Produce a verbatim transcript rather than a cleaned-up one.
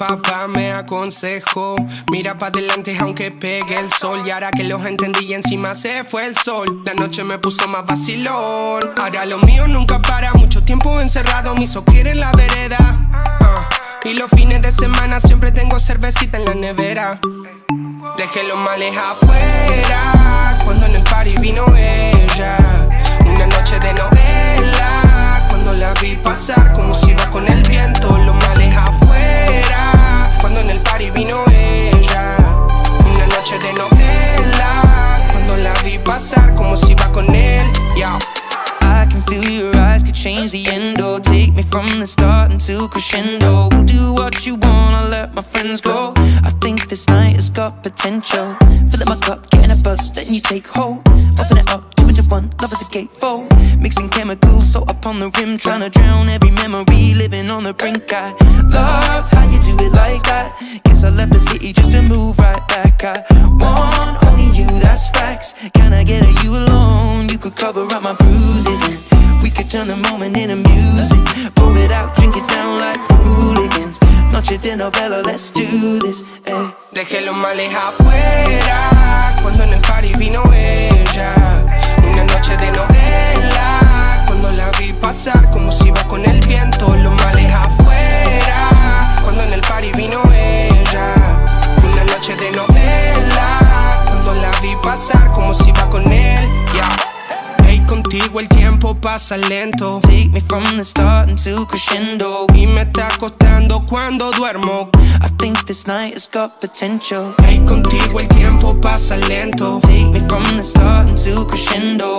papá me aconsejó: mira pa' adelante aunque pegue el sol. Y ahora que los entendí y encima se fue el sol, la noche me puso más vacilón. Ahora lo mío nunca para, mucho tiempo encerrado me hizo ir en la vereda. uh, Y los fines de semana siempre tengo cervecita en la nevera. Dejé los males afuera cuando en el party vino ella. Una noche de novela, cuando la vi pasar como si iba con el viento. Los males afuera cuando en el party vino ella. Una noche de novela, cuando la vi pasar como si iba con él. Yeah. I can feel your eyes could change the endo. Take me from the start into crescendo. We'll do what you want, I'll let my friends go. I think this night has got potential. Fill up my cup, get in a bus, then you take hold. Open it up, two into one, love is a gatefold. Mixing chemicals, so up on the rim, trying to drown every memory, living on the brink. I love how you do it like that. Guess I left the city just to move right back. I want only you, that's facts. Can I get a you alone? You could cover up my bruises, and we could turn the moment into music. Pour it out, drink it down like hooligans. Noche De Novela, let's do this, eh. Dejé los males afuera cuando en el party vino ella. Una noche de novela, cuando la vi pasar como si iba con el viento. Los males afuera cuando en el party vino ella. Una noche de novela, cuando la vi pasar como si iba con él. Yeah. Contigo el tiempo pasa lento. Take me from the start into crescendo. Y me está costando cuando duermo. I think this night has got potential. Hey, contigo el tiempo pasa lento. Take me from the start into crescendo.